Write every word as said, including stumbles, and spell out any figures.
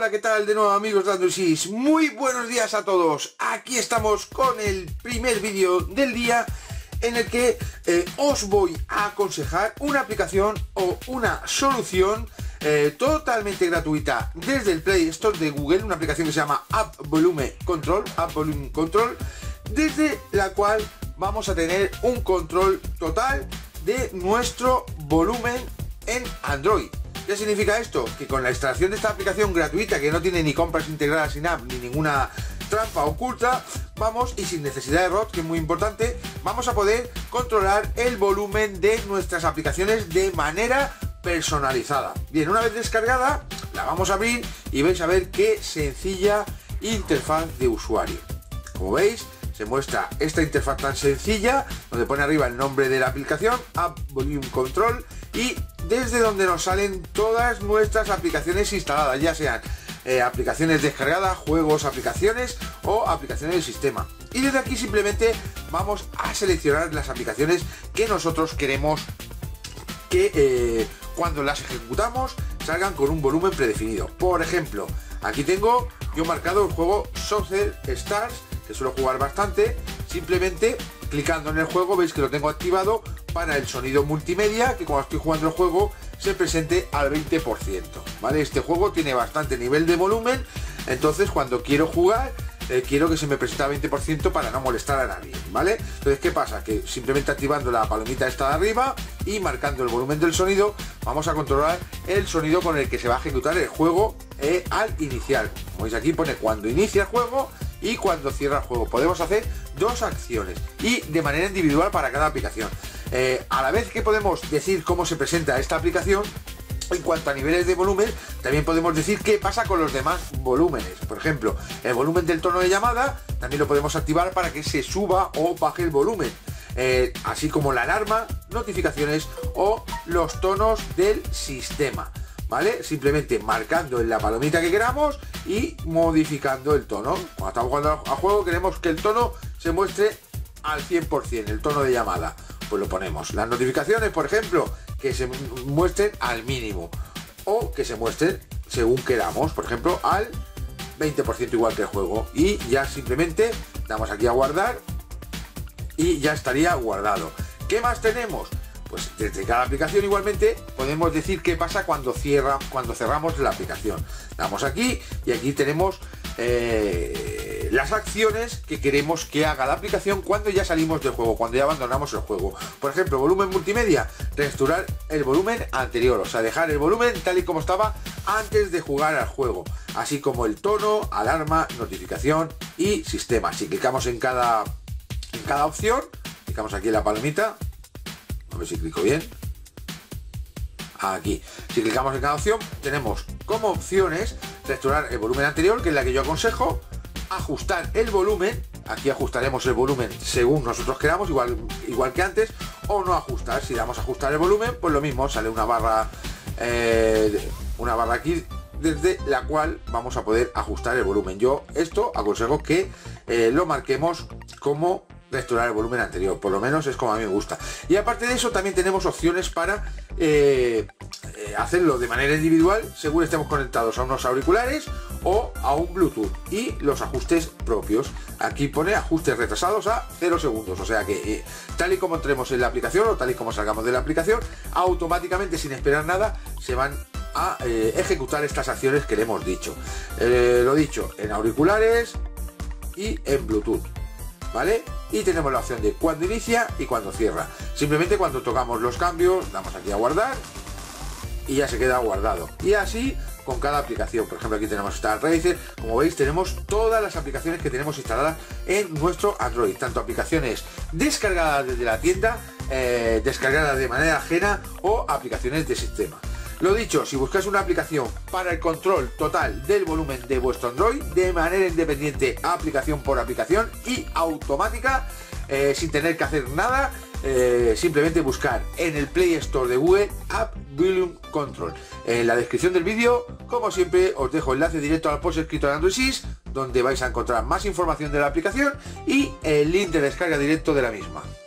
Hola, ¿qué tal? De nuevo, amigos de Android Sys. Muy buenos días a todos. Aquí estamos con el primer vídeo del día en el que eh, os voy a aconsejar una aplicación o una solución eh, totalmente gratuita desde el Play Store de Google, una aplicación que se llama App Volume Control, App Volume Control, desde la cual vamos a tener un control total de nuestro volumen en Android. ¿Qué significa esto? Que con la instalación de esta aplicación gratuita, que no tiene ni compras integradas sin app ni ninguna trampa oculta, vamos, y sin necesidad de R O T, que es muy importante, vamos a poder controlar el volumen de nuestras aplicaciones de manera personalizada. Bien, una vez descargada, la vamos a abrir y vais a ver qué sencilla interfaz de usuario. Como veis, se muestra esta interfaz tan sencilla, donde pone arriba el nombre de la aplicación, App Volume Control, y desde donde nos salen todas nuestras aplicaciones instaladas, ya sean eh, aplicaciones descargadas, juegos, aplicaciones o aplicaciones del sistema. Y desde aquí simplemente vamos a seleccionar las aplicaciones que nosotros queremos que eh, cuando las ejecutamos salgan con un volumen predefinido. Por ejemplo, aquí tengo yo marcado el juego Soccer Stars, que suelo jugar bastante. Simplemente clicando en el juego veis que lo tengo activado para el sonido multimedia, que cuando estoy jugando el juego se presente al veinte por ciento, ¿vale? Este juego tiene bastante nivel de volumen, entonces cuando quiero jugar eh, quiero que se me presente al veinte por ciento para no molestar a nadie, ¿vale? Entonces, ¿qué pasa? Que simplemente activando la palomita esta de arriba y marcando el volumen del sonido, vamos a controlar el sonido con el que se va a ejecutar el juego eh, al iniciar. Como veis, aquí pone cuando inicia el juego y cuando cierra el juego. Podemos hacer dos acciones y de manera individual para cada aplicación. Eh, a la vez que podemos decir cómo se presenta esta aplicación, en cuanto a niveles de volumen, también podemos decir qué pasa con los demás volúmenes. Por ejemplo, el volumen del tono de llamada también lo podemos activar para que se suba o baje el volumen. Eh, así como la alarma, notificaciones o los tonos del sistema. ¿Vale? Simplemente marcando en la palomita que queramos y modificando el tono. Cuando estamos jugando a juego queremos que el tono se muestre al cien por cien, el tono de llamada, pues lo ponemos. Las notificaciones, por ejemplo, que se muestren al mínimo o que se muestren según queramos, por ejemplo al veinte por ciento igual que el juego, y ya simplemente damos aquí a guardar y ya estaría guardado. ¿Qué más tenemos? Pues desde cada aplicación igualmente podemos decir qué pasa cuando cierra, cuando cerramos la aplicación. Damos aquí y aquí tenemos eh, las acciones que queremos que haga la aplicación cuando ya salimos del juego, cuando ya abandonamos el juego. Por ejemplo, volumen multimedia, restaurar el volumen anterior, o sea, dejar el volumen tal y como estaba antes de jugar al juego, así como el tono, alarma, notificación y sistema. Si clicamos en cada, en cada opción, clicamos aquí en la palomita. A ver si clico bien. Aquí. Si clicamos en cada opción, tenemos como opciones restaurar el volumen anterior, que es la que yo aconsejo, ajustar el volumen. Aquí ajustaremos el volumen según nosotros queramos, igual, igual que antes, o no ajustar. Si damos a ajustar el volumen, pues lo mismo, sale una barra, eh, una barra aquí, desde la cual vamos a poder ajustar el volumen. Yo esto aconsejo que eh, lo marquemos como restaurar el volumen anterior, por lo menos es como a mí me gusta. Y aparte de eso también tenemos opciones para eh, eh, hacerlo de manera individual según estemos conectados a unos auriculares o a un Bluetooth, y los ajustes propios. Aquí pone ajustes retrasados a cero segundos, o sea que eh, tal y como entremos en la aplicación o tal y como salgamos de la aplicación, automáticamente, sin esperar nada, se van a eh, ejecutar estas acciones que le hemos dicho. Eh, lo dicho, en auriculares y en Bluetooth, ¿vale? Y tenemos la opción de cuando inicia y cuando cierra. Simplemente cuando tocamos los cambios, damos aquí a guardar y ya se queda guardado. Y así con cada aplicación. Por ejemplo, aquí tenemos Star Racer. Como veis, tenemos todas las aplicaciones que tenemos instaladas en nuestro Android, tanto aplicaciones descargadas desde la tienda, eh, descargadas de manera ajena, o aplicaciones de sistema. Lo dicho, si buscáis una aplicación para el control total del volumen de vuestro Android de manera independiente, aplicación por aplicación y automática, eh, sin tener que hacer nada, eh, simplemente buscar en el Play Store de Google App Volume Control. En la descripción del vídeo, como siempre, os dejo enlace directo al post escrito de Android Sys, donde vais a encontrar más información de la aplicación y el link de descarga directo de la misma.